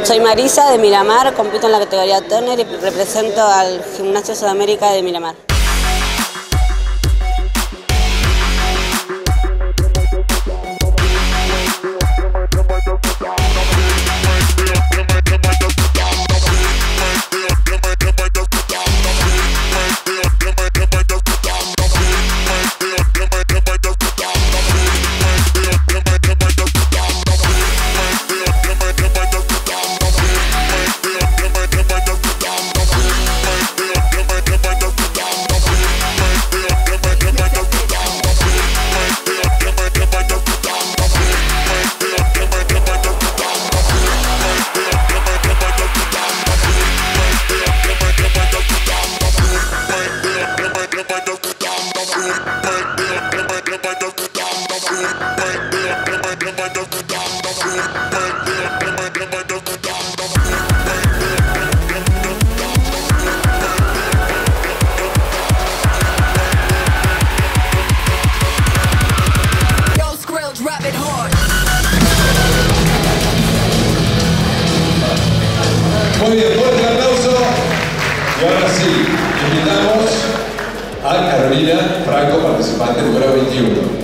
Soy Marisa de Miramar, compito en la categoría Toner y represento al Gimnasio Sudamérica de Miramar. Muy bien, fuerte el aplauso. Y ahora sí, invitamos a Carolina Franco, participante número 21.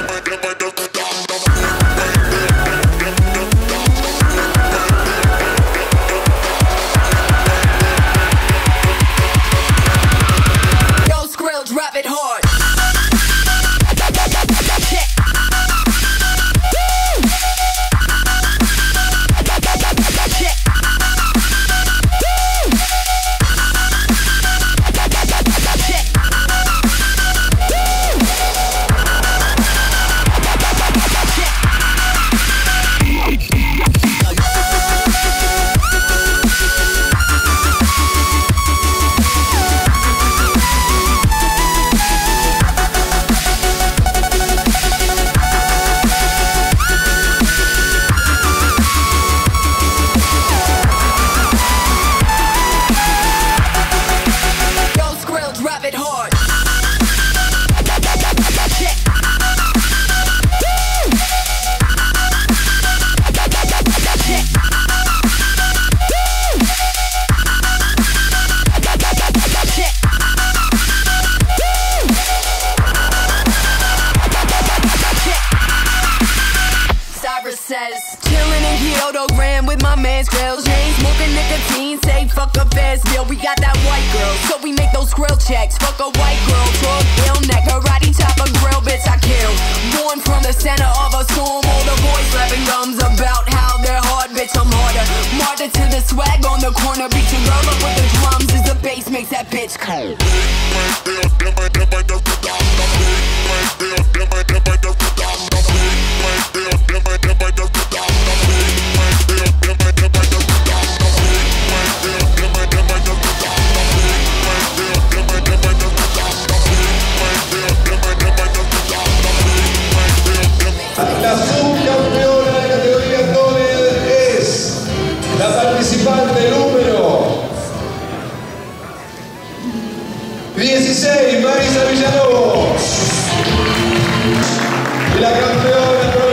Says chillin' in Kyoto, grand with my man's grills. Chain smoking nicotine, say fuck a fast bill. We got that white girl, so we make those grill checks. Fuck a white girl, drug, ill neck, karate chop a grill, bitch I kill. Born from the center of a storm, all the boys rapping gums about how they're hard, bitch I'm harder. Martyr to the swag on the corner, beat your girl up with the drums as the bass makes that bitch cold. La subcampeona de la categoría Toner es la participante número 16, Marisa Villalobos. Y la campeona